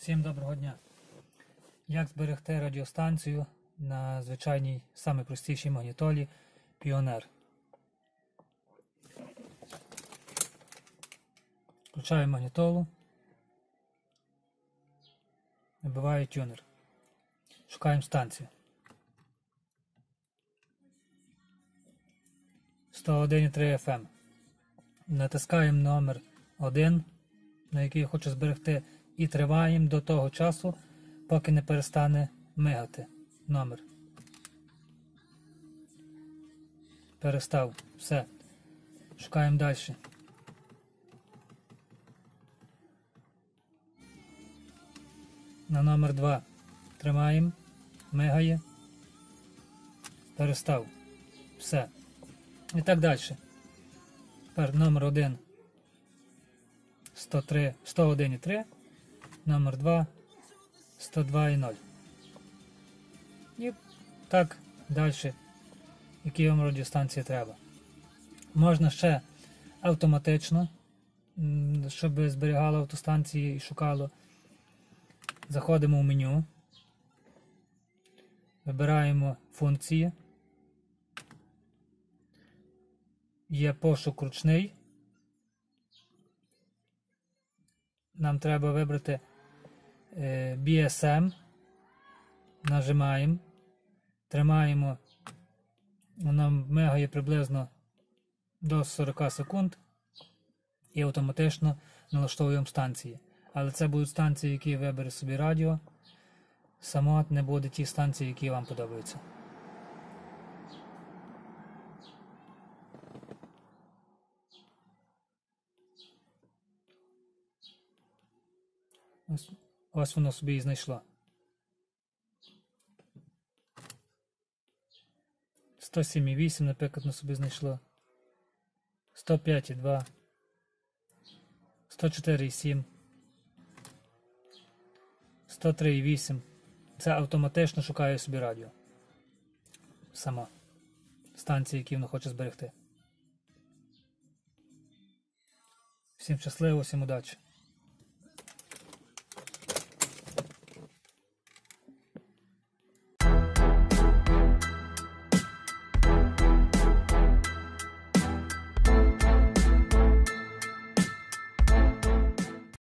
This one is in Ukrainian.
Всім доброго дня! Як зберегти радіостанцію на звичайній, самій простішій магнітолі Pioneer? Включаю магнітолу, набиваю тюнер. Шукаємо станцію. 101,3 FM. Натискаємо номер 1, на який я хочу зберегти, і триваємо до того часу, поки не перестане мигати номер. Перестав. Все. Шукаємо далі. На номер 2 тримаємо, мигає, перестав. Все. І так далі. Тепер номер 1 101,3, номер 2 102,0. І так далі, які вам радіостанції треба. Можна ще автоматично, щоб зберігало автостанції і шукало. Заходимо в меню, вибираємо функції, є пошук ручний, нам треба вибрати BSM, нажимаємо, тримаємо, воно мигає приблизно до 40 секунд і автоматично налаштовуємо станції. Але це будуть станції, які вибере собі радіо, само не буде ті станції, які вам подобаються. Ось воно собі і знайшло. 107,8, наприклад, воно собі знайшло. 105,2. 104,7. 103,8. Це автоматично шукає собі радіо. Сама. Станції, які воно хоче зберегти. Всім щасливо, всім удачі.